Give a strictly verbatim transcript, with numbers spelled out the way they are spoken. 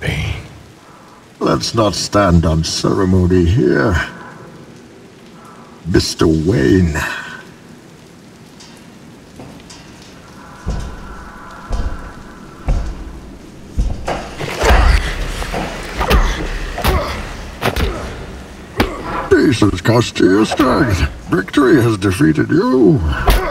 me. Let's not stand on ceremony here. Mister Wayne. Jesus cost you your strength. Victory has defeated you.